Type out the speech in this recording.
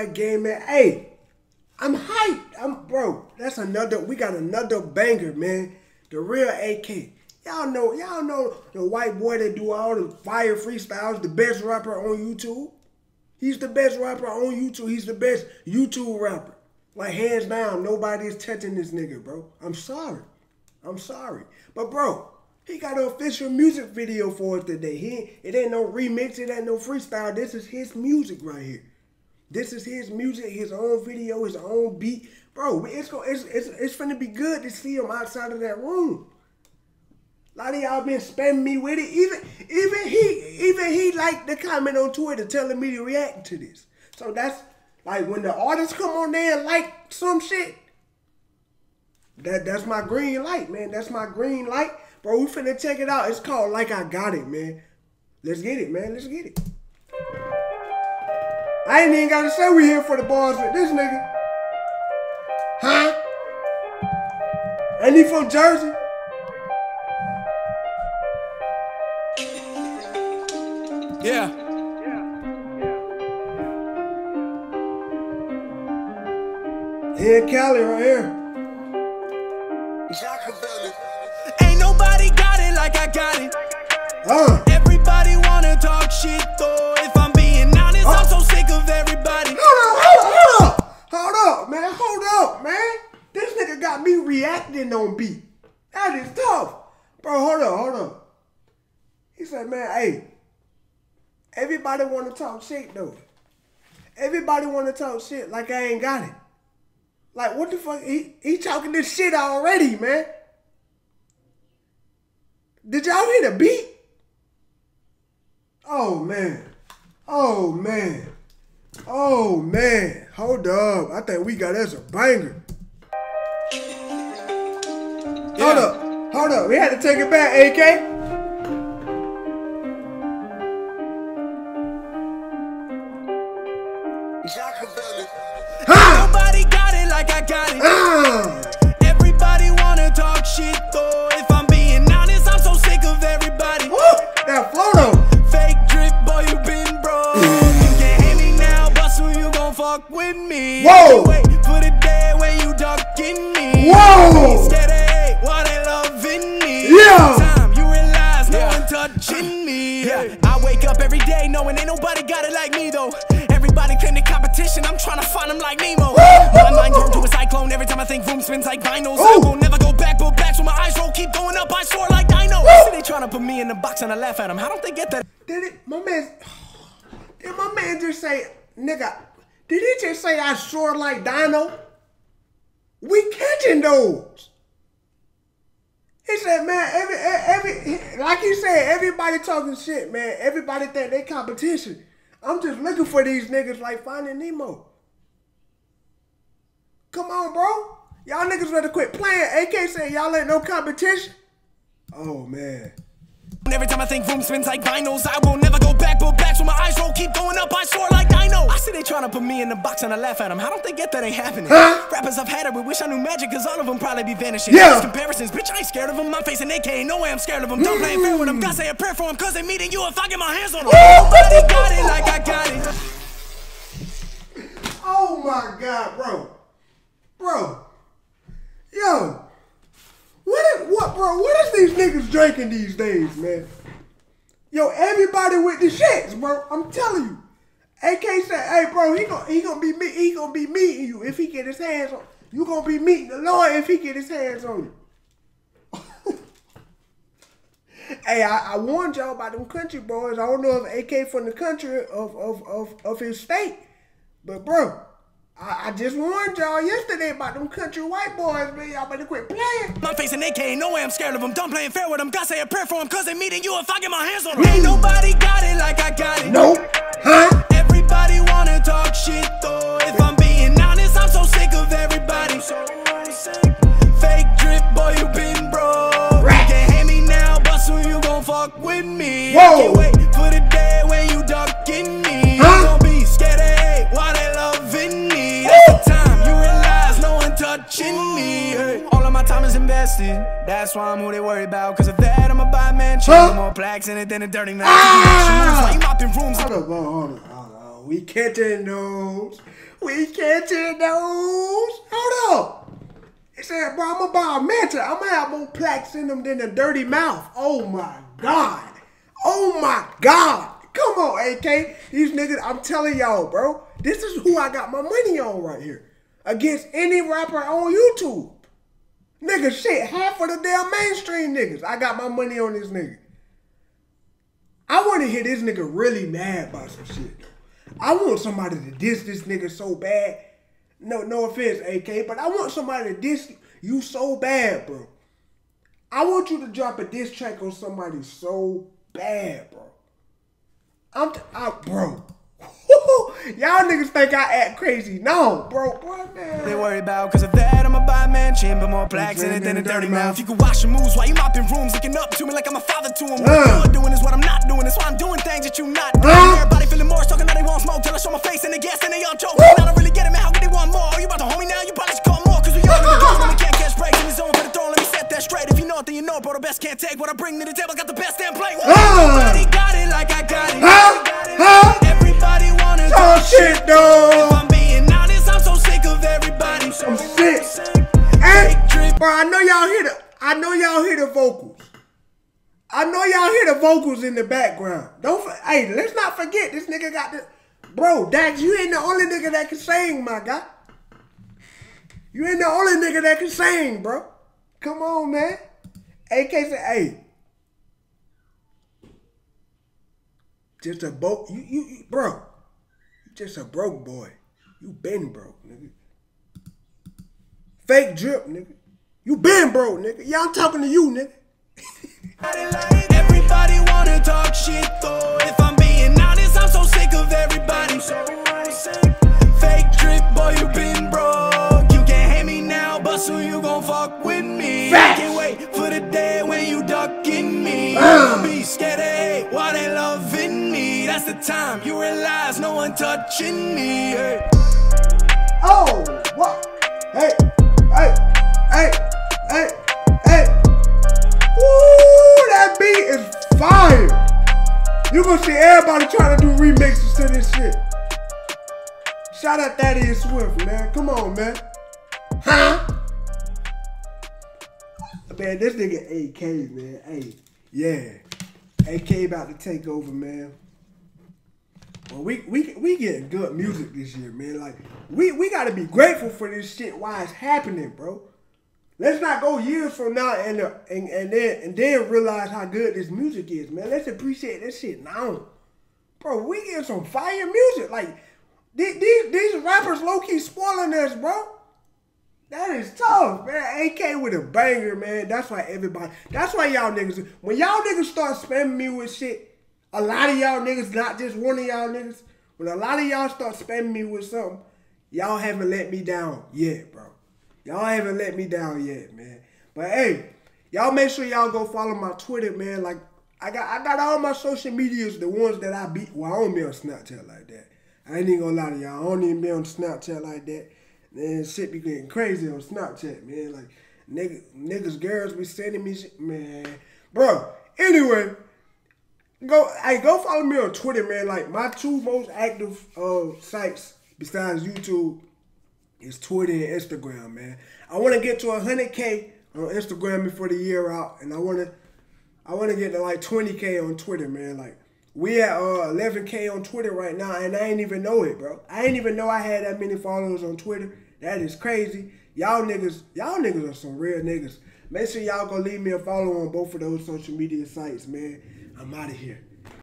my game, man. Hey, I'm hyped. Bro, we got another banger, man. The real AK. Y'all know the white boy that do all the fire freestyles, the best rapper on YouTube. He's the best rapper on YouTube. He's the best YouTube rapper. Like, hands down, nobody is touching this nigga, bro. I'm sorry. But, bro, he got an official music video for us today. It ain't no remix. It ain't no freestyle. This is his music right here. This is his music, his own video, his own beat. Bro, it's finna be good to see him outside of that room. A lot of y'all been spamming me with it. Even he liked the comment on Twitter telling me to react to this. So that's like when the artists come on there and like some shit. That's my green light, man. That's my green light. Bro, we finna check it out. It's called Like I Got It, man. Let's get it, man. Let's get it. I ain't even gotta say we here for the bars with this nigga. Huh? Ain't he from Jersey? Yeah. Here, Cali, right here. Ain't nobody got it like I got it. Everybody wanna talk shit though. If I'm being honest, I'm so sick of everybody. Hold up, man. This nigga got me reacting on beat. That is tough. Bro, hold up. He said, man, hey, everybody want to talk shit, though. Everybody want to talk shit like I ain't got it. Like, what the fuck? He talking this shit already, man. Did y'all hear the beat? Oh, man. Hold up. I think we got us a banger. Hold up. We had to take it back, AK. Nobody got it like I got it. Everybody wanna talk shit though. If I'm being honest, I'm so sick of everybody. That photo. Fake drip, boy, you been broke. You can't hate me now, but soon you gon' fuck with me. Whoa. Wait for the day when you ducking me. Whoa. Instead of hate, why they loving me? Yeah. Time you realize no one touching me. I wake up every day knowing ain't nobody got it like me though. Everybody claim the competition, I'm trying to find them like Nemo. My mind turned to a cyclone every time I think room spins like vinyls. I will never go back, but back so my eyes roll, keep going up, I soar like dino. See they trying to put me in the box and I laugh at them. How don't they get that? Did my man just say, nigga, did he just say I soar like dino? We catching those. He said, man, like he said, everybody talking shit, man. Everybody think they competition. I'm just looking for these niggas like Finding Nemo. Come on, bro. Y'all niggas better quit playing. AK said y'all ain't no competition. Oh, man. Every time I think room spins like vinyls, I will never go back, but back so my eyes roll, keep going up, I soar like dino. I see they trying to put me in the box and I laugh at them. How don't they get that ain't happening? Rappers I've had it, but wish I knew magic, cause all of them probably be vanishing. Yeah. Comparisons, bitch, I ain't scared of them. My face and AK ain't no way I'm scared of them. Don't play fair with them. God say a prayer for them, cause they meeting you if I get my hands on them. Nobody got it like I got it. Oh my God, bro. Yo. What is these niggas drinking these days, man? Yo, everybody with the shits, bro. I'm telling you. AK said, hey, bro, he gonna be meeting you if he get his hands on you. You gonna be meeting the Lord if he get his hands on you. Hey, I warned y'all about them country boys. I don't know if AK from the country of his state, but bro, I just warned y'all yesterday about them country white boys, man. Y'all better quit playing. My face and AK ain't no way I'm scared of them. Don't play fair with them. God say a prayer for them, cause they meeting you if I get my hands on them. Ain't nobody got it like I got it. Nope. Huh? Everybody wanna talk shit though. If I'm being honest, I'm so sick of everybody. Fake drip, boy, you been broke. You can't hate me now, but soon you gon' fuck with me. Whoa. I can't wait for the day when you ducking me. Huh? You gon' be scared of hate while they loving me. That's the time you realize no one touching me. All of my time is invested. That's why I'm who they worry about. Cause if that, I'ma buy a mansion. More plaques in it than a dirty man. Why you mopping rooms? Hold on. We catching those. We catching those. Hold up. He said, bro, I'm gonna buy a mansion. I'm gonna have more plaques in them than a dirty mouth. Oh my God. Oh my God. Come on, AK. These niggas, I'm telling y'all, bro. This is who I got my money on right here. Against any rapper on YouTube. Nigga, shit, half of the damn mainstream niggas. I got my money on this nigga. I want to hear this nigga really mad about some shit, though. I want somebody to diss this nigga so bad. No offense, AK, but I want somebody to diss you so bad, bro. I want you to drop a diss track on somebody so bad, bro. Bro. Y'all niggas think I act crazy. No, bro, man. They worry about cause of that, I'ma buy a mansion, but more plaques in it than a dirty mouth. You can wash your moves while you mopping rooms, looking up to me like I'm a father to him. What you're doing is what I'm not doing. That's why I'm doing things that you not doing. Everybody feeling more, talking that they want smoke till I show my face and they guess and they all choke. I don't really get it, man. How can they want more? You about to hold me now? You probably should call more, cause we all in the game and we can't catch breaks in the zone for the throne. Let me set that straight. If you know it, then you know it, bro. The best can't take what I bring to the table. Got the best damn play. Everybody got it like I got it. Everybody wanna talk shit, dog. If I'm being honest, I'm so sick of everybody. I'm sick. Hey, bro, I know y'all hear the vocals. I know y'all hear the vocals in the background. Hey, let's not forget this nigga got the. Bro, Dax, you ain't the only nigga that can sing, my guy. You ain't the only nigga that can sing, bro. Come on, man. AK said, hey. Just a bro, you just a broke boy. You been broke, nigga. Fake drip, nigga. You been broke, nigga. Yeah, I'm talking to you, nigga. Everybody wanna talk shit, though. If I'm being honest, I'm so sick of everybody. Fake drip, boy, you been broke. You can't hate me now, but soon you gon' fuck with me. Facts. I can't wait for the day when you ducking me. Be scared of hate while they loving me. That's the time you realize no one touching me. Hey. Oh, what? Hey. Ooh, that beat is fire. You gonna see everybody trying to do remixes to this shit. Shout out Daddy and Swift, man. Come on, man. Huh? Man, this nigga AK, man. Hey, yeah. AK about to take over, man. Well, we getting good music this year, man. Like, we gotta be grateful for this shit while it's happening, bro. Let's not go years from now and then realize how good this music is, man. Let's appreciate this shit now. Bro, we getting some fire music. Like, these rappers low-key spoiling us, bro. That is tough, man. AK with a banger, man. That's why y'all niggas, when y'all niggas start spamming me with shit, a lot of y'all niggas, not just one of y'all niggas, when a lot of y'all start spamming me with something, y'all haven't let me down yet, bro. Y'all haven't let me down yet, man. But hey, y'all make sure y'all go follow my Twitter, man. Like, I got all my social medias, the ones that I beat. Well, I don't be on Snapchat like that. I ain't even gonna lie to y'all. I don't even be on Snapchat like that. Man, shit be getting crazy on Snapchat, man. Like, niggas, girls be sending me shit, man. Bro, anyway, go follow me on Twitter, man. Like, my two most active sites besides YouTube is Twitter and Instagram, man. I want to get to 100K on Instagram before the year out, and I want to get to like 20K on Twitter, man. Like, we at 11K on Twitter right now, and I ain't even know it, bro. I ain't even know I had that many followers on Twitter. That is crazy. Y'all niggas are some real niggas. Make sure y'all go leave me a follow on both of those social media sites, man. I'm out of here.